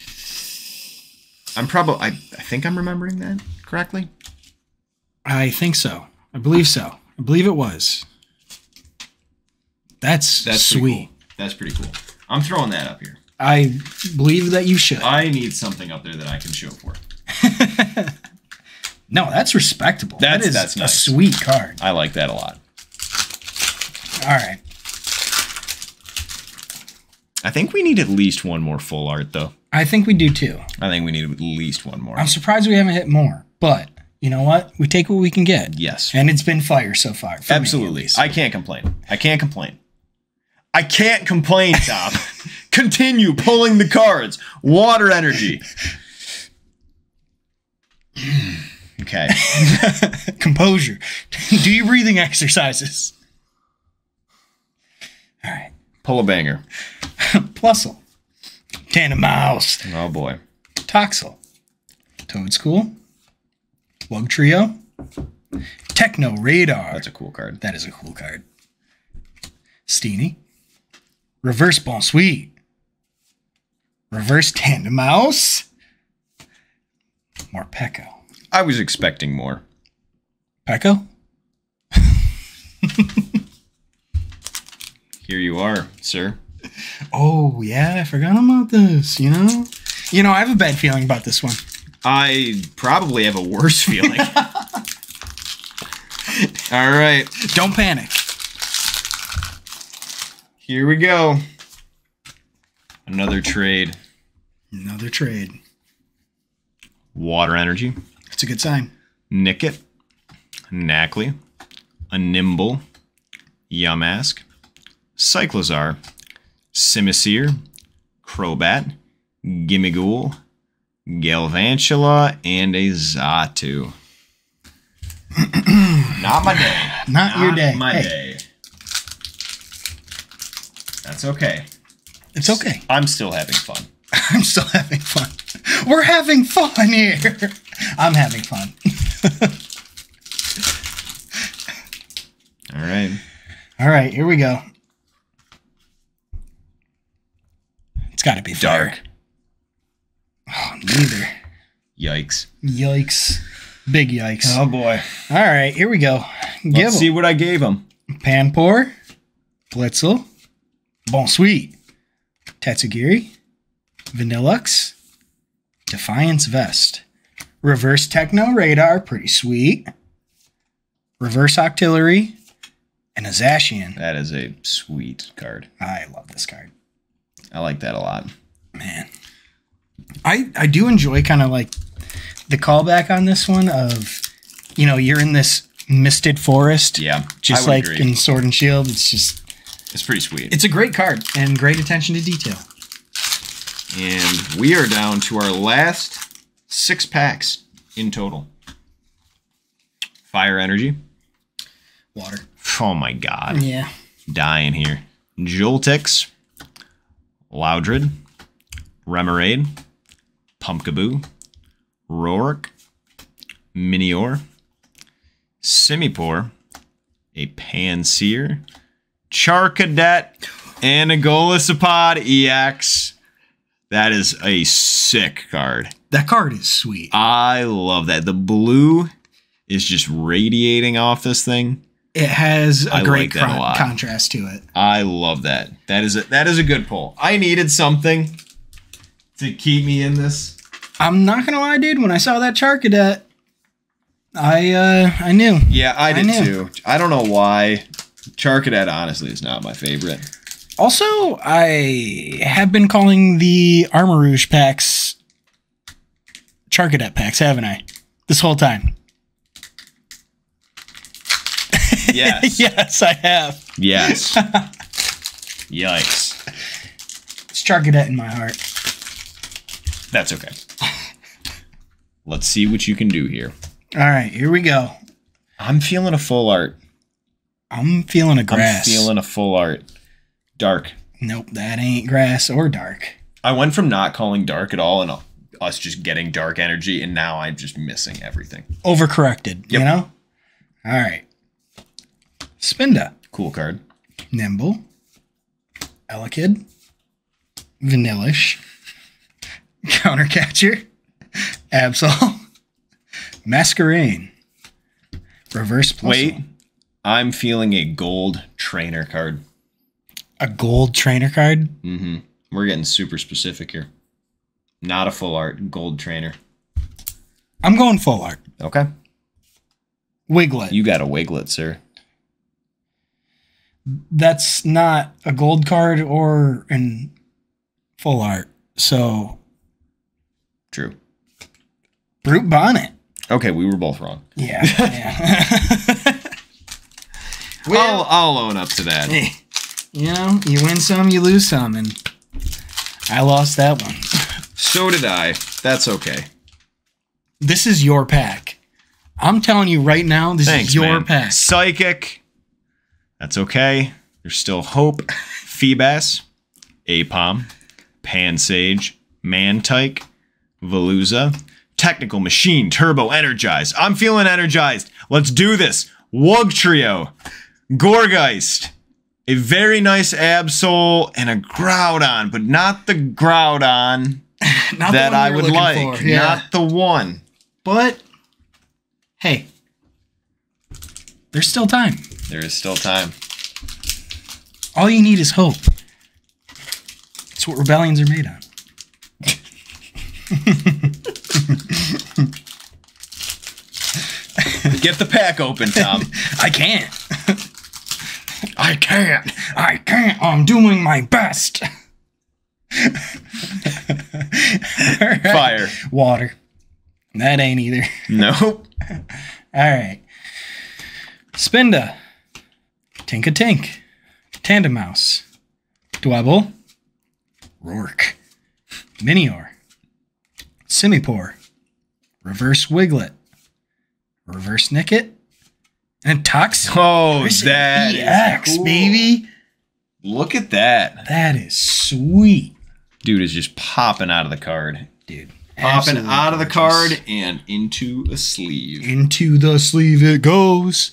Speaker 1: I'm probably, I, I think I'm remembering that correctly.
Speaker 2: I think so. I believe so. I believe it was. That's,
Speaker 1: That's pretty
Speaker 2: sweet.
Speaker 1: cool. That's pretty cool. I'm throwing that up here.
Speaker 2: I believe that you should.
Speaker 1: I need something up there that I can show for.
Speaker 2: No, that's respectable.
Speaker 1: That's-
Speaker 2: that is
Speaker 1: that's
Speaker 2: a
Speaker 1: nice.
Speaker 2: sweet card.
Speaker 1: I like that a lot.
Speaker 2: All right.
Speaker 1: I think we need at least one more full art, though.
Speaker 2: I think we do too.
Speaker 1: I think we need at least one more.
Speaker 2: I'm surprised we haven't hit more, but you know what? We take what we can get.
Speaker 1: Yes.
Speaker 2: And it's been fire so far. for me, at
Speaker 1: Absolutely.
Speaker 2: least.
Speaker 1: I can't complain. I can't complain. I can't complain, Tom. Continue pulling the cards. Water energy. Okay.
Speaker 2: Composure. Do your breathing exercises. All right.
Speaker 1: Pull a banger.
Speaker 2: Plusle. Tandem Mouse.
Speaker 1: Oh, boy.
Speaker 2: Toxel. Toad School. Slug Trio. Techno Radar.
Speaker 1: That's a cool card.
Speaker 2: That is a cool card. Steenie. Reverse Bonsuit. Reverse Tandem Mouse. More Pecco.
Speaker 1: I was expecting more.
Speaker 2: Pecco?
Speaker 1: Here you are, sir.
Speaker 2: Oh, yeah, I forgot about this, you know? You know, I have a bad feeling about this one.
Speaker 1: I probably have a worse feeling. All right.
Speaker 2: Don't panic.
Speaker 1: Here we go. Another trade.
Speaker 2: Another trade.
Speaker 1: Water Energy,
Speaker 2: It's a good sign.
Speaker 1: Nickit, Knackley, a Nimble, Yamask, Cyclozar, Simisear, Crobat, Gimmighoul, Galvantula, and a Xatu. Not my day.
Speaker 2: Not, your day.
Speaker 1: my
Speaker 2: Hey,
Speaker 1: day. That's okay.
Speaker 2: It's okay.
Speaker 1: I'm still having fun.
Speaker 2: I'm still having fun. We're having fun here. I'm having fun.
Speaker 1: All right.
Speaker 2: All right, here we go. It's got to be fire.
Speaker 1: Dark.
Speaker 2: Oh, neither.
Speaker 1: Yikes.
Speaker 2: Yikes. Big yikes.
Speaker 1: Oh boy.
Speaker 2: All right, here we go.
Speaker 1: Let's
Speaker 2: Give
Speaker 1: see what I gave him.
Speaker 2: Panpour, Blitzel, Bonsweet, Tatsugiri, Vanillux, Defiance Vest, Reverse Techno Radar, pretty sweet, Reverse Octillery, and a Zacian.
Speaker 1: That is a sweet card.
Speaker 2: I love this card.
Speaker 1: I like that a lot.
Speaker 2: Man. I I do enjoy kind of like the callback on this one of, you know, you're in this misted forest.
Speaker 1: Yeah.
Speaker 2: Just
Speaker 1: I would
Speaker 2: like
Speaker 1: agree.
Speaker 2: in Sword and Shield. It's just,
Speaker 1: It's pretty sweet.
Speaker 2: it's a great card and great attention to detail.
Speaker 1: And we are down to our last six packs in total. Fire Energy.
Speaker 2: Water.
Speaker 1: Oh my god.
Speaker 2: Yeah.
Speaker 1: Dying here. Joltix. Loudred. Remoraid. Pumpkaboo. Roark. Minior. Simipour. A Pansear. Charcadet. And a Golisopod E X. That is a sick card.
Speaker 2: That card is sweet.
Speaker 1: I love that. The blue is just radiating off this thing.
Speaker 2: It has a
Speaker 1: I
Speaker 2: great
Speaker 1: like that a
Speaker 2: con-
Speaker 1: lot.
Speaker 2: contrast to it.
Speaker 1: I love that. That is a, that is a good pull. I needed something to keep me in this.
Speaker 2: I'm not gonna lie, dude. When I saw that Charcadet, I uh, I knew.
Speaker 1: Yeah, I did
Speaker 2: knew.
Speaker 1: too. I don't know why. Charcadet honestly is not my favorite.
Speaker 2: Also, I have been calling the Armor Rouge packs Charcadet packs, haven't I? This whole time.
Speaker 1: Yes.
Speaker 2: Yes, I have.
Speaker 1: Yes. Yikes.
Speaker 2: It's Charcadet in my heart.
Speaker 1: That's okay. Let's see what you can do here.
Speaker 2: All right, here we go.
Speaker 1: I'm feeling a full art.
Speaker 2: I'm feeling a grass.
Speaker 1: I'm feeling a full art. Dark.
Speaker 2: Nope, that ain't grass or dark.
Speaker 1: I went from not calling dark at all and us just getting dark energy, and now I'm just missing everything.
Speaker 2: Overcorrected, you
Speaker 1: Yep.
Speaker 2: know? All right. Spinda.
Speaker 1: Cool card.
Speaker 2: Nimble. Elekid. Vanillish. Countercatcher. Absol. Masquerain. Reverse Plusle.
Speaker 1: Wait. I'm feeling a gold trainer card.
Speaker 2: A gold trainer card.
Speaker 1: Mm-hmm. We're getting super specific here. Not a full art. Gold trainer.
Speaker 2: I'm going full art.
Speaker 1: Okay.
Speaker 2: Wiglet.
Speaker 1: You got a Wiglet, sir.
Speaker 2: That's not a gold card or in full art. So,
Speaker 1: True.
Speaker 2: Brute Bonnet.
Speaker 1: Okay, we were both wrong.
Speaker 2: Yeah. yeah.
Speaker 1: I'll, I'll own up to that.
Speaker 2: Hey, you know, you win some, you lose some, and I lost that one.
Speaker 1: So did I. That's okay.
Speaker 2: This is your pack. I'm telling you right now, this
Speaker 1: Thanks,
Speaker 2: is your
Speaker 1: man.
Speaker 2: pack.
Speaker 1: Psychic. That's okay. There's still hope. Feebas. Apom. Pansage. Mantike. Veluza. Technical Machine. Turbo Energized. I'm feeling energized. Let's do this. Wugtrio. Gorgeist. A very nice Absol and a Groudon, but not the Groudon
Speaker 2: Not the
Speaker 1: that
Speaker 2: one
Speaker 1: I
Speaker 2: you're
Speaker 1: would
Speaker 2: looking
Speaker 1: like.
Speaker 2: for, yeah.
Speaker 1: Not the one.
Speaker 2: But, hey, there's still time.
Speaker 1: There is still time.
Speaker 2: All you need is hope. That's what rebellions are made on.
Speaker 1: Get the pack open, Tom.
Speaker 2: I can't. I can't. I can't. I'm doing my best.
Speaker 1: Fire.
Speaker 2: Water. That ain't either.
Speaker 1: Nope.
Speaker 2: All right. Spinda. Tink-a-Tink. Tandem Mouse. Dwebble. Rourke. Minior. Simipour. Reverse Wiglet. Reverse Nickit. And Tox.
Speaker 1: Oh, that
Speaker 2: E X,
Speaker 1: is cool.
Speaker 2: baby.
Speaker 1: Look at that.
Speaker 2: That is sweet.
Speaker 1: Dude is just popping out of the card.
Speaker 2: Dude.
Speaker 1: Popping
Speaker 2: absolutely
Speaker 1: out of the
Speaker 2: gorgeous.
Speaker 1: card and into a sleeve.
Speaker 2: Into the sleeve it goes.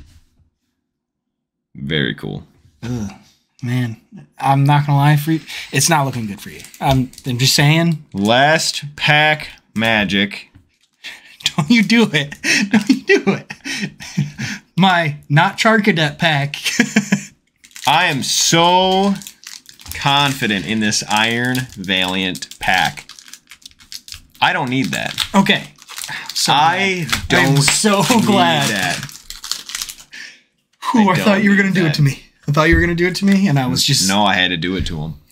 Speaker 1: Very cool.
Speaker 2: Ugh, man, I'm not gonna lie for you. It's not looking good for you. I'm, I'm just saying.
Speaker 1: Last pack magic.
Speaker 2: Don't you do it. Don't you do it. My not Charcadet pack.
Speaker 1: I am so confident in this Iron Valiant pack. I don't need that.
Speaker 2: Okay. So
Speaker 1: I
Speaker 2: glad.
Speaker 1: don't
Speaker 2: I'm so
Speaker 1: need
Speaker 2: glad.
Speaker 1: that.
Speaker 2: Whew,
Speaker 1: I
Speaker 2: I, thought
Speaker 1: don't
Speaker 2: you were gonna
Speaker 1: need
Speaker 2: do
Speaker 1: that.
Speaker 2: it to me. I thought you were gonna do it to me, and I was just
Speaker 1: No, I had to do it to him.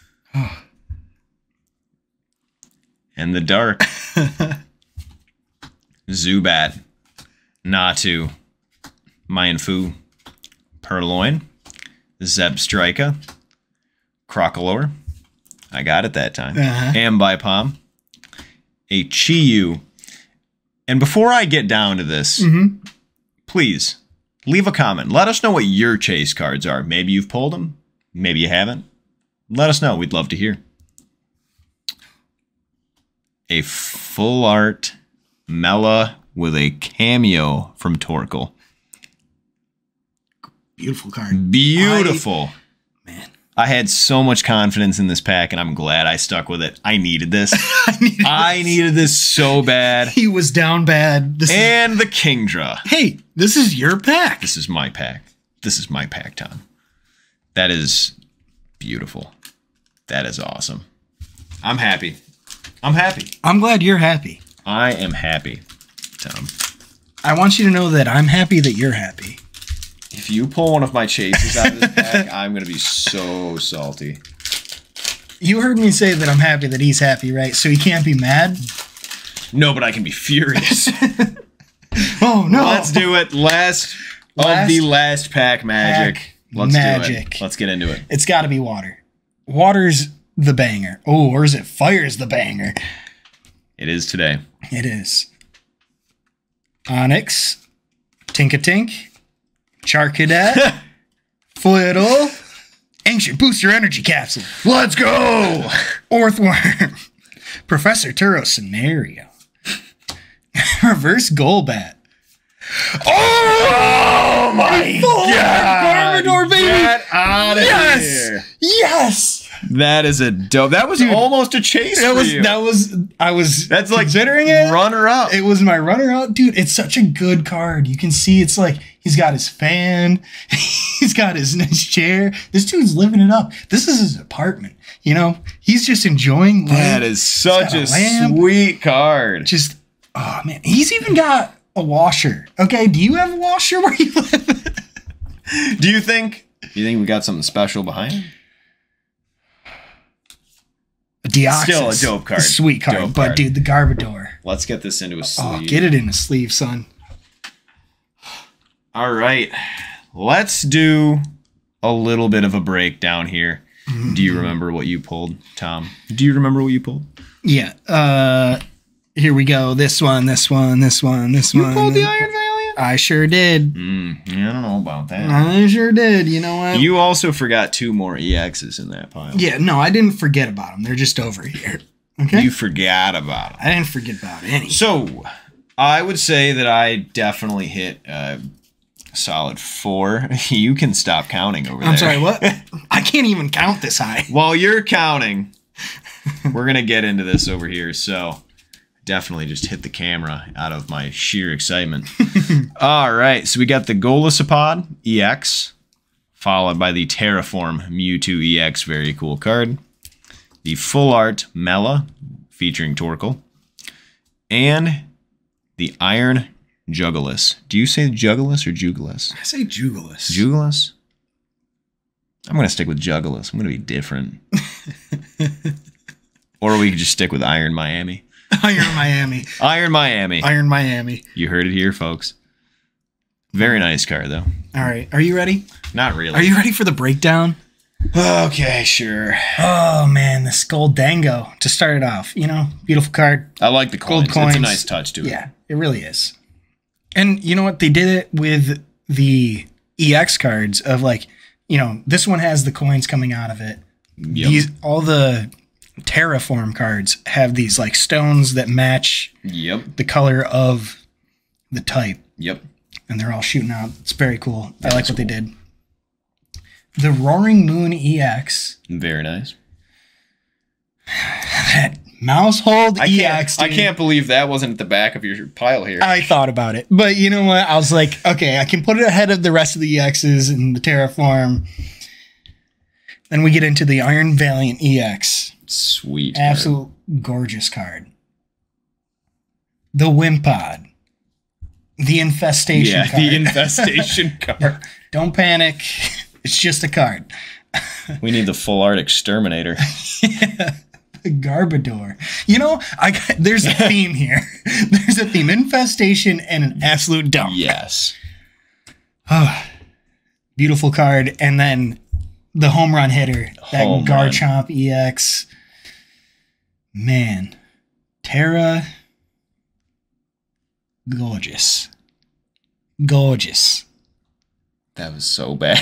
Speaker 1: And the dark. Zubat. Natu. Mienfoo. Purloin. Zebstrika. Crocalor. I got it that time.
Speaker 2: Uh-huh.
Speaker 1: Ambipom. A Chiyu. And before I get down to this,
Speaker 2: Mhm.
Speaker 1: please leave a comment. Let us know what your chase cards are. Maybe you've pulled them. Maybe you haven't. Let us know. We'd love to hear. A full art Mela with a cameo from Torkoal.
Speaker 2: beautiful card.
Speaker 1: Beautiful.
Speaker 2: I, man,
Speaker 1: I had so much confidence in this pack, and I'm glad I stuck with it. I needed this.
Speaker 2: I needed.
Speaker 1: I needed this so bad.
Speaker 2: He was down bad. This is,
Speaker 1: And the Kingdra.
Speaker 2: hey, this is your pack.
Speaker 1: This is my pack. This is my pack, Tom. That is beautiful. That is awesome. I'm happy. I'm happy.
Speaker 2: I'm glad you're happy.
Speaker 1: I am happy, Tom.
Speaker 2: I want you to know that I'm happy that you're happy.
Speaker 1: If you pull one of my chases out of this pack, I'm going to be so salty.
Speaker 2: You heard me say that I'm happy that he's happy, right? So he can't be mad?
Speaker 1: No, but I can be furious.
Speaker 2: Oh, no.
Speaker 1: Let's do it. Last,
Speaker 2: Last
Speaker 1: of the last pack magic.
Speaker 2: pack
Speaker 1: Let's do
Speaker 2: magic.
Speaker 1: it. Let's get into it.
Speaker 2: It's got to be water. Water's the banger. Oh, or is it fire's the banger?
Speaker 1: It is today.
Speaker 2: It is. Onyx, Tink-a-Tink, Charcadet, Flittle, Ancient Booster Energy Capsule,
Speaker 1: Let's go!
Speaker 2: Orthworm, Professor Turo Scenario, Reverse Golbat.
Speaker 1: Oh my god!
Speaker 2: Garbodor, baby!
Speaker 1: Get out of
Speaker 2: Yes!
Speaker 1: here!
Speaker 2: Yes!
Speaker 1: That is a dope. That was
Speaker 2: Dude,
Speaker 1: almost a chase
Speaker 2: That
Speaker 1: for
Speaker 2: was
Speaker 1: you.
Speaker 2: that was I was
Speaker 1: That's like
Speaker 2: considering it.
Speaker 1: runner up.
Speaker 2: It was my runner up, dude. It's such a good card. You can see it's like he's got his fan, he's got his nice chair. This dude's living it up. This is his apartment. You know, he's just enjoying life.
Speaker 1: That is such
Speaker 2: got
Speaker 1: a
Speaker 2: a lamp.
Speaker 1: sweet card.
Speaker 2: Just oh man, he's even got a washer. Okay, do you have a washer where you live?
Speaker 1: Do you think? Do you think we got something special behind him?
Speaker 2: Deoxys.
Speaker 1: Still a dope card.
Speaker 2: Sweet card.
Speaker 1: Dope
Speaker 2: but
Speaker 1: card.
Speaker 2: dude, the Garbodor.
Speaker 1: Let's get this into a sleeve.
Speaker 2: Oh, get it in a sleeve, son.
Speaker 1: All right. Let's do a little bit of a breakdown here.
Speaker 2: Mm-hmm.
Speaker 1: Do you remember what you pulled, Tom? Do you remember what you pulled?
Speaker 2: Yeah. Uh here we go. This one, this one, this one, this
Speaker 1: You
Speaker 2: one.
Speaker 1: pulled the Iron Valiant?
Speaker 2: I sure did.
Speaker 1: Mm, I don't know about that.
Speaker 2: I sure did. You know what?
Speaker 1: You also forgot two more E Xs in that pile.
Speaker 2: yeah, no, I didn't forget about them. They're just over here. Okay.
Speaker 1: You forgot about them.
Speaker 2: I didn't forget about any.
Speaker 1: So, I would say that I definitely hit a solid four. You can stop counting over there.
Speaker 2: I'm sorry, what? I can't even count this high.
Speaker 1: While you're counting, we're going to get into this over here. So, definitely just hit the camera out of my sheer excitement. All right, so we got the Golisopod E X, followed by the Terraform Mewtwo E X, very cool card. The Full Art Mela, featuring Torkoal. And the Iron Jugulis. Do you say Jugulis or Jugulis?
Speaker 2: I say Jugulis.
Speaker 1: Jugulis? I'm going to stick with Jugulis. I'm going to be different. Or we could just stick with Iron Miami.
Speaker 2: Iron Miami.
Speaker 1: Iron Miami.
Speaker 2: Iron Miami.
Speaker 1: You heard it here, folks. Very nice car, though.
Speaker 2: All right. Are you ready?
Speaker 1: Not really.
Speaker 2: Are you ready for the breakdown?
Speaker 1: Okay, sure.
Speaker 2: Oh, man. The Skull Dango to start it off. You know, beautiful card.
Speaker 1: I like the coins.
Speaker 2: Gold coins.
Speaker 1: It's a nice touch to it.
Speaker 2: Yeah, it really is. And you know what? They did it with the E X cards of like, you know, this one has the coins coming out of it.
Speaker 1: Yep.
Speaker 2: These all the Terraform cards have these like stones that match
Speaker 1: Yep.
Speaker 2: the color of the type.
Speaker 1: Yep.
Speaker 2: And they're all shooting out. It's very cool.
Speaker 1: That
Speaker 2: I like
Speaker 1: is
Speaker 2: what they
Speaker 1: cool.
Speaker 2: did. The Roaring Moon E X.
Speaker 1: Very nice.
Speaker 2: That Mousehold
Speaker 1: I
Speaker 2: E
Speaker 1: can't,
Speaker 2: X.
Speaker 1: I
Speaker 2: dude.
Speaker 1: can't believe that wasn't at the back of your pile here.
Speaker 2: I thought about it. But you know what? I was like, okay, I can put it ahead of the rest of the E Xs and the Terraform. Then we get into the Iron Valiant E X.
Speaker 1: Sweet.
Speaker 2: Absolute gorgeous card. The Wimpod. The Infestation
Speaker 1: Yeah,
Speaker 2: card.
Speaker 1: the infestation card.
Speaker 2: Don't panic. It's just a card.
Speaker 1: We need the full art exterminator.
Speaker 2: The Garbodor. You know, I got, there's a theme here. There's a theme. Infestation and an absolute dump.
Speaker 1: Yes.
Speaker 2: Oh, beautiful card. And then the home run hitter. That
Speaker 1: Home
Speaker 2: Garchomp E X. Man. Terra. Gorgeous. Gorgeous.
Speaker 1: That was so bad.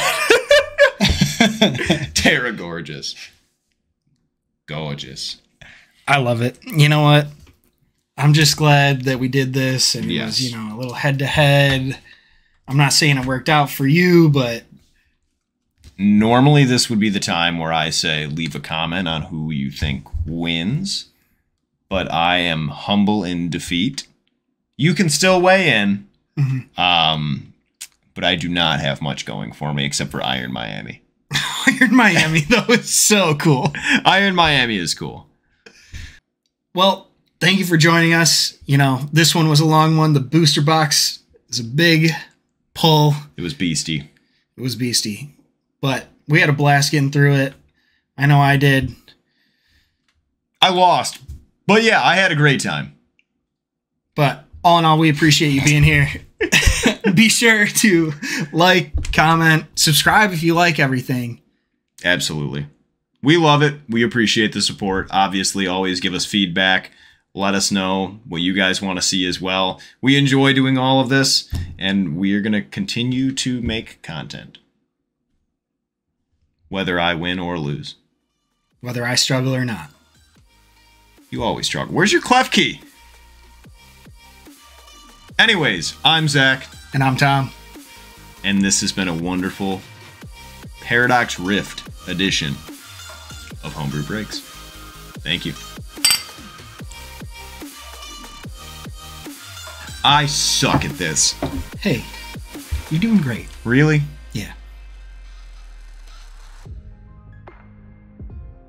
Speaker 1: Terra gorgeous. Gorgeous.
Speaker 2: I love it. You know what? I'm just glad that we did this and it
Speaker 1: Yes.
Speaker 2: was, you know, a little head to head. I'm not saying it worked out for you, but
Speaker 1: Normally, this would be the time where I say leave a comment on who you think wins, but I am humble in defeat. You can still weigh in,
Speaker 2: Mhm.
Speaker 1: um, but I do not have much going for me except for Iron Miami.
Speaker 2: Iron Miami, though, is so cool.
Speaker 1: Iron Miami is cool.
Speaker 2: Well, thank you for joining us. You know, this one was a long one. The booster box is a big pull.
Speaker 1: It was beastie.
Speaker 2: It was beastie. But we had a blast getting through it. I know I did.
Speaker 1: I lost, but yeah, I had a great time.
Speaker 2: But all in all, we appreciate you being here. Be sure to like, comment, subscribe if you like everything.
Speaker 1: Absolutely. We love it. We appreciate the support. Obviously, always give us feedback. Let us know what you guys want to see as well. We enjoy doing all of this, and we are going to continue to make content, whether I win or lose.
Speaker 2: Whether I struggle or not.
Speaker 1: You always struggle. Where's your clef key? Anyways, I'm Zach,
Speaker 2: And I'm Tom.
Speaker 1: and this has been a wonderful Paradox Rift edition of Homebrew Breaks. Thank you. I suck at this.
Speaker 2: Hey, you're doing great.
Speaker 1: Really?